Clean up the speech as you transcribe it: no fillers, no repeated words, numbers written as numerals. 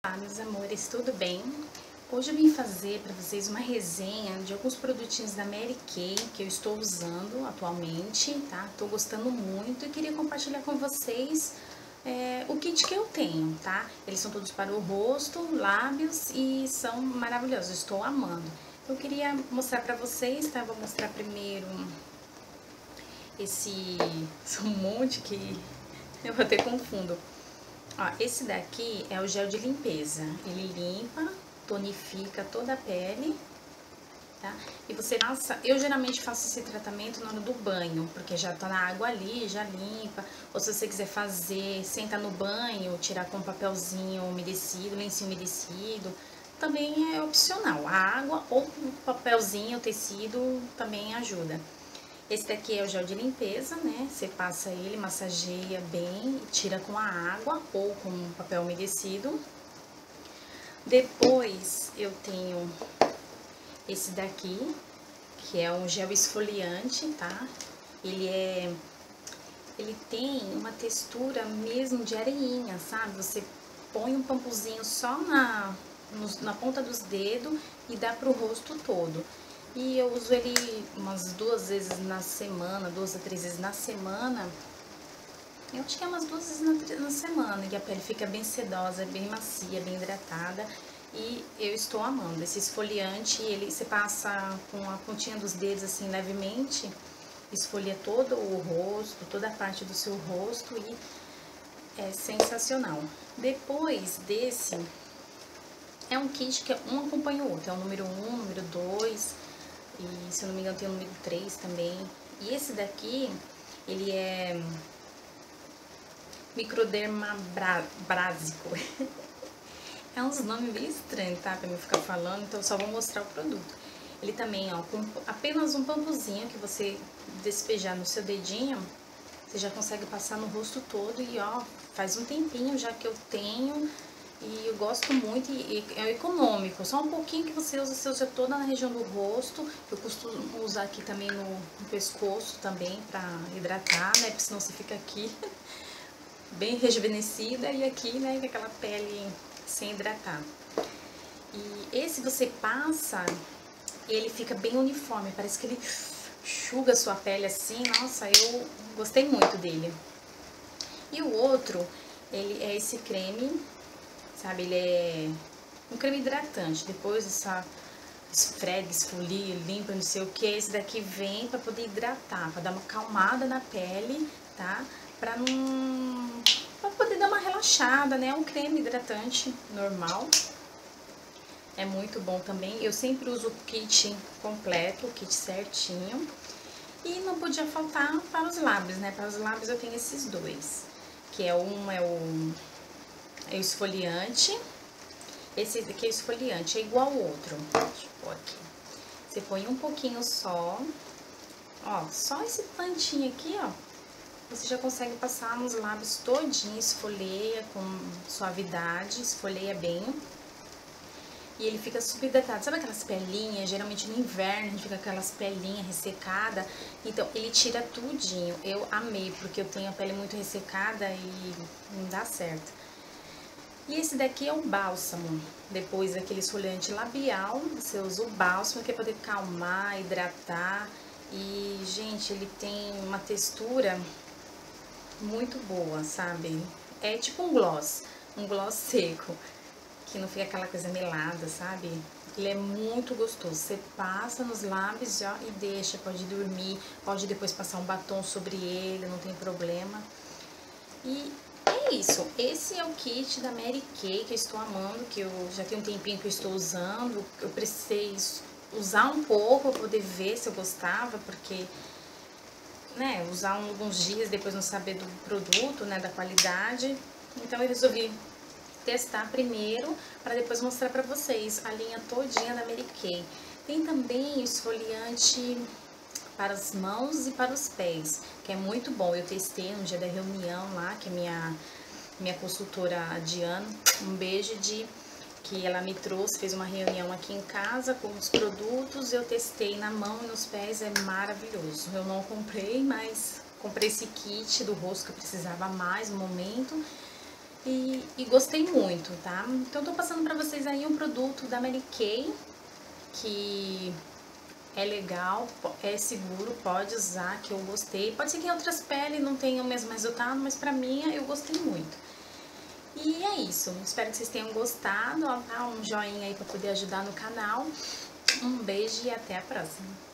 Olá, meus amores, tudo bem? Hoje eu vim fazer para vocês uma resenha de alguns produtinhos da Mary Kay que eu estou usando atualmente, tá? Tô gostando muito e queria compartilhar com vocês o kit que eu tenho, tá? Eles são todos para o rosto, lábios e são maravilhosos, estou amando. Eu queria mostrar para vocês, tá? Vou mostrar primeiro esse um monte que eu até confundo. Ó, esse daqui é o gel de limpeza. Ele limpa, tonifica toda a pele, tá? E você passa, eu geralmente faço esse tratamento na hora do banho, porque já tá na água ali, já limpa. Ou se você quiser fazer, senta no banho, tirar com um papelzinho umedecido, lencinho umedecido, também é opcional. A água ou o papelzinho, o tecido também ajuda. Esse daqui é o gel de limpeza, né? Você passa ele, massageia bem, tira com a água ou com papel umedecido. Depois eu tenho esse daqui, que é um gel esfoliante, tá? Ele tem uma textura mesmo de areinha, sabe? Você põe um pampuzinho só na ponta dos dedos e dá pro rosto todo. E eu uso ele umas 2 vezes na semana, 2 a 3 vezes na semana. Eu acho que é umas 2 vezes na semana, e a pele fica bem sedosa, bem macia, bem hidratada. E eu estou amando. Esse esfoliante, ele você passa com a pontinha dos dedos assim levemente, esfolia todo o rosto, toda a parte do seu rosto e é sensacional. Depois desse, é um kit que um acompanha o outro, é o número 1, número 2... E, se eu não me engano, tem o número 3 também. E esse daqui, ele é Microderma Básico. É uns nomes bem estranhos, tá? Pra mim ficar falando, então eu só vou mostrar o produto. Ele também, ó, com apenas um pampuzinho que você despejar no seu dedinho, você já consegue passar no rosto todo e, ó, faz um tempinho já que eu tenho. E eu gosto muito e é econômico, só um pouquinho que você usa toda na região do rosto. Eu costumo usar aqui também no pescoço também pra hidratar, né? Porque senão você fica aqui bem rejuvenescida e aqui, né, com aquela pele sem hidratar. E esse você passa, ele fica bem uniforme, parece que ele enxuga a sua pele assim. Nossa, eu gostei muito dele. E o outro, ele é esse creme, sabe, ele é um creme hidratante. Depois esfrega, esfolia, limpa, não sei o que. Esse daqui vem pra poder hidratar, pra dar uma acalmada na pele, tá? Pra poder dar uma relaxada, né? É um creme hidratante normal. É muito bom também. Eu sempre uso o kit completo, o kit certinho. E não podia faltar para os lábios, né? Para os lábios eu tenho esses dois, que é o esfoliante. Esse daqui é esfoliante, é igual ao outro. Deixa eu pôr aqui. Você põe um pouquinho só. Ó, só esse tantinho aqui, ó. Você já consegue passar nos lábios todinho, esfoleia com suavidade, esfoleia bem. E ele fica super hidratado. Sabe aquelas pelinhas? Geralmente no inverno a gente fica com aquelas pelinhas ressecadas. Então ele tira tudinho. Eu amei, porque eu tenho a pele muito ressecada e não dá certo. E esse daqui é o bálsamo. Depois daquele esfoliante labial, você usa o bálsamo, que é poder calmar, hidratar. E, gente, ele tem uma textura muito boa, sabe? É tipo um gloss seco, que não fica aquela coisa melada, sabe? Ele é muito gostoso. Você passa nos lábios, ó, e deixa, pode dormir, pode depois passar um batom sobre ele, não tem problema. E é isso, esse é o kit da Mary Kay que eu estou amando, que eu já tenho um tempinho que eu estou usando. Eu precisei usar um pouco para poder ver se eu gostava, porque, né, usar alguns dias depois não saber do produto, né, da qualidade. Então eu resolvi testar primeiro para depois mostrar para vocês a linha todinha da Mary Kay. Tem também o esfoliante para as mãos e para os pés, que é muito bom. Eu testei no dia da reunião lá, que minha consultora Diana, um beijo, que ela me trouxe, fez uma reunião aqui em casa com os produtos. Eu testei na mão e nos pés, é maravilhoso. Eu não comprei, mas comprei esse kit do rosto que eu precisava mais no momento. e gostei muito, tá? Então eu tô passando pra vocês aí um produto da Mary Kay, que é legal, é seguro, pode usar, que eu gostei. Pode ser que em outras peles não tenham o mesmo resultado, mas pra mim eu gostei muito. E é isso, espero que vocês tenham gostado, ó, tá? Um joinha aí pra poder ajudar no canal. Um beijo e até a próxima.